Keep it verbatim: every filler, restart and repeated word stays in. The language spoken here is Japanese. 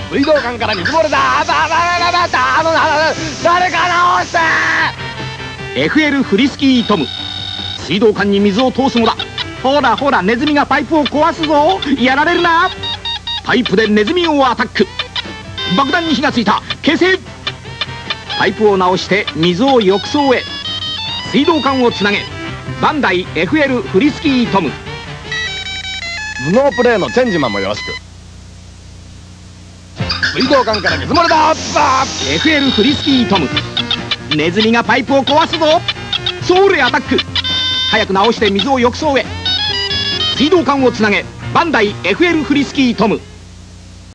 水道管から水漏れだ。あばばばばばあの誰か直して。 エフエル フリスキートム、水道管に水を通すのだ。ほらほら、ネズミがパイプを壊すぞ。やられるな。パイプでネズミをアタック。爆弾に火がついた。消せ。パイプを直して水を浴槽へ。水道管をつなげ。バンダイ エフエル フリスキートム。 頭脳プレイのチェンジマンもよろしく。水道管から水漏れだ。 エフエル フリスキートム、ネズミがパイプを壊すぞ。ソウルへアタック。早く直して水を浴槽へ。水道管をつなげ。バンダイ エフエル フリスキートム。